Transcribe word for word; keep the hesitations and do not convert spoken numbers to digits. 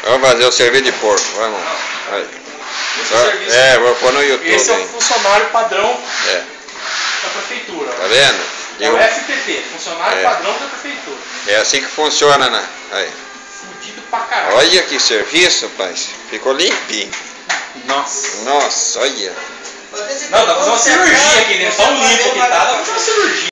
Vamos fazer o serviço de porco, vamos. Aí. Só, é, vou pôr no YouTube. Esse é o hein? funcionário padrão É. da prefeitura. Tá vendo? É o F P T, funcionário É. padrão da prefeitura. É assim que funciona, né? Aí. Fudido pra caralho. Olha que serviço, pai. Ficou limpinho. Nossa. Nossa, olha. Não, dá pra fazer uma cirurgia aqui dentro. Só um limpo que tá, dá pra fazer uma cirurgia.